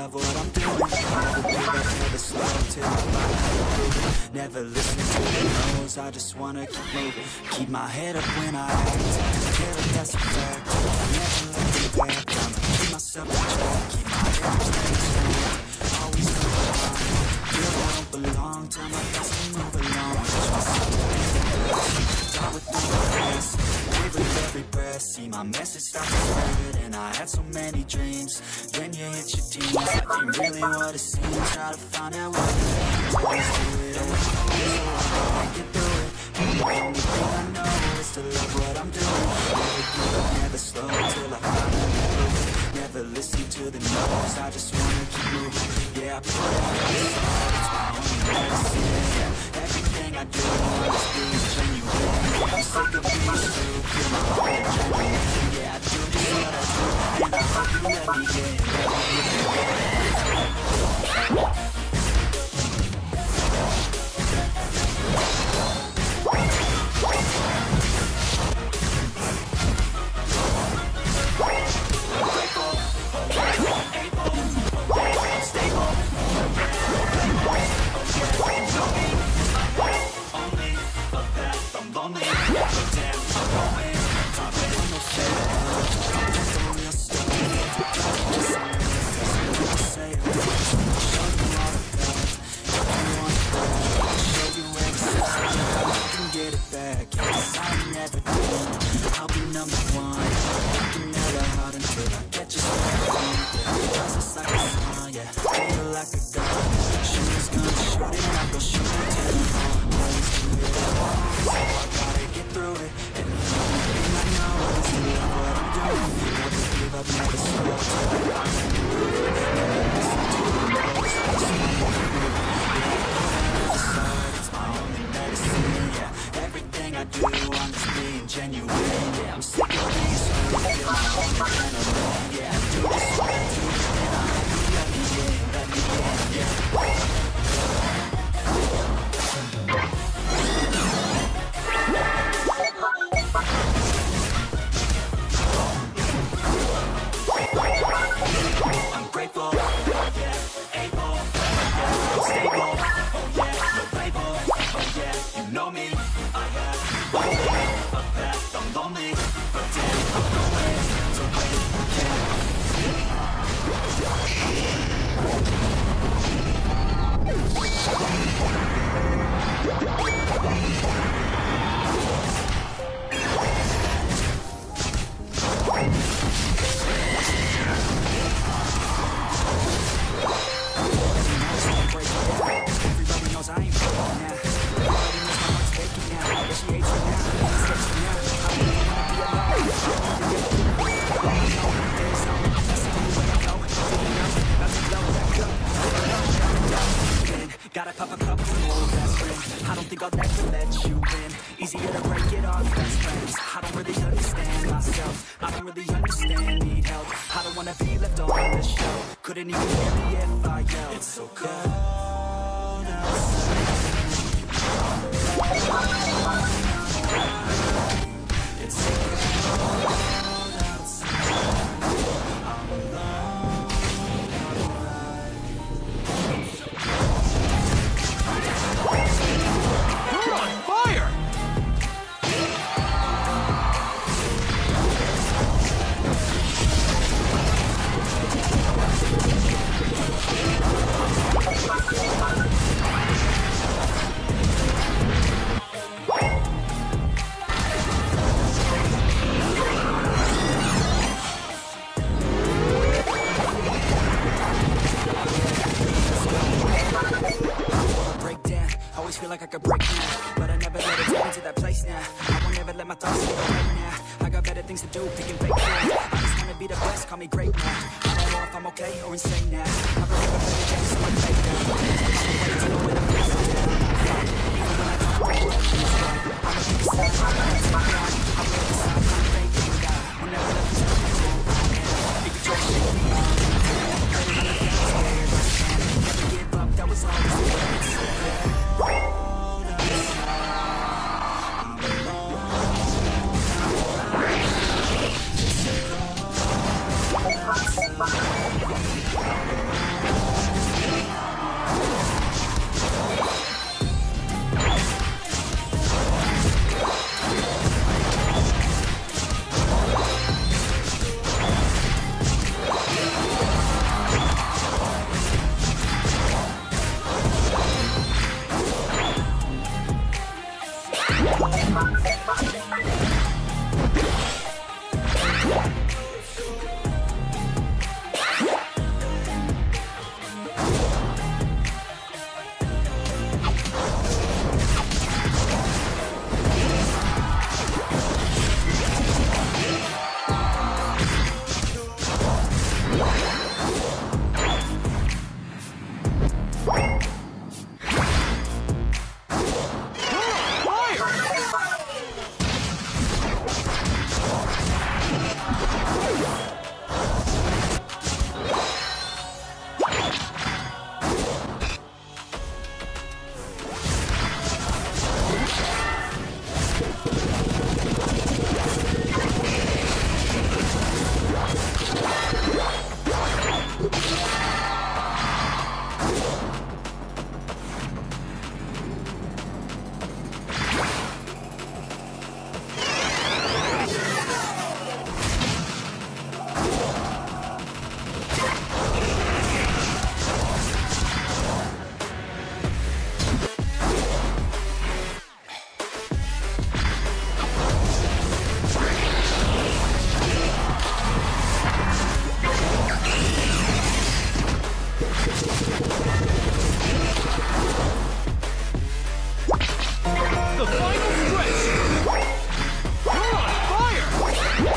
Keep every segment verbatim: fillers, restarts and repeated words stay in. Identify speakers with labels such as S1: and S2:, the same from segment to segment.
S1: love what I'm doing. Never give up, never slow till I find out the truth. Never listen to the no's, I just wanna keep moving. Keep my head up when I act, yeah, that's a fact. Never let me back, I'ma keep myself in check. Keep my head up, stay strong, always know why. Feel I don't belong, tell my best to move along. Push myself to the edge, die with no regrets. Live with every breath, see my message start to spread. And I had so many dreams, then you hit your teens. Life ain't really what it seems, try to find out what it means. Always do it, always I get through it. And the only thing I know is to love what I'm doing. Never give up, never slow till I find out the truth. Never listen to the no's, I just wanna keep moving. Yeah, I put out this song, it's my only medicine. Yeah, everything I do, I'm just being genuine. I'm sick of being true, feel my heart adrenaline. Yeah, I do this what I do, and I hope you let me in. I'll be number one. Working hella hard until I get just what I want. Just like a song, yeah. Feel like a gun. Shooters gonna shoot it, I go shoot it till I'm on. Always do it at once, so I gotta get through it. And the only thing I know is to love what I'm doing. Never give up, never slow till I find out the truth. Never listen to the no's, I just wanna keep moving. Yeah, I it's my only medicine, yeah. Everything I do, I'm just being genuine. Yeah, I'm sick of being screwed, feel my own adrenaline. Yeah, I do this what I do, and I hope you let me in, let me in, yeah. I'm grateful, yeah, able, yeah, stable, oh yeah, no label, oh yeah, you know me. I have one day, a path, I'm lonely, but damn, I'm going to win, yeah. Everybody knows I ain't faking now. Everybody knows my heart's faking now. Yeah, she hates me now, she hates me now. I really wanna be alone. I wanna get through it. All I know is on. That's the only way I go. Feeling up, about to blow that go. Gotta pop a couple more aspirin. I don't think I'll ever let you in. Easier to break it off best friends. I don't really understand myself. I don't really understand, need help. I don't wanna be left on the shelf. Couldn't even hear me if I yelled. It's so cold outside. It's so cold outside. I'm alone,
S2: You're on fire!
S1: Feel like I could break now, but I never let it take me to that place now. I won't ever let my thoughts get away now. I got better things to do, picking fake now. I just wanna be the best, call me great now. I don't know if I'm okay or insane now. I remember better days, so I'm fake now. I'm waiting to know when I'm facing down. Even when I don't break, I'ma keep it safe. I'm gonna take my God. I will decide, I'm faking God. Will never let me tell you who I am. If you try to shake me up, better run it down, scared I stand. Never give up, that was always the way it's so bad. I'm
S2: the final stretch! You're on fire!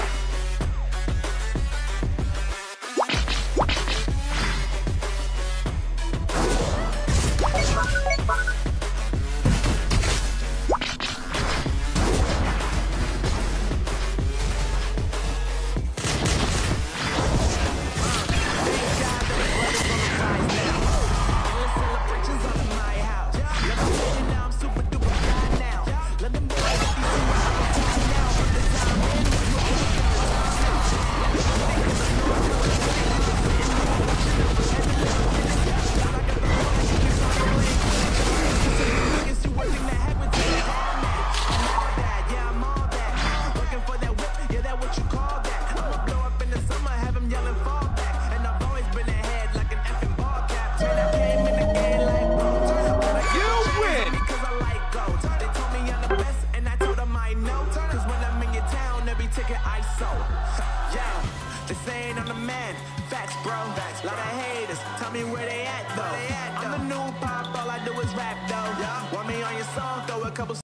S2: They saying I'm the man, facts bro, facts, lot of haters, tell me where they at though, I'm the new pop, all I do is rap though, want me on your song, throw a couple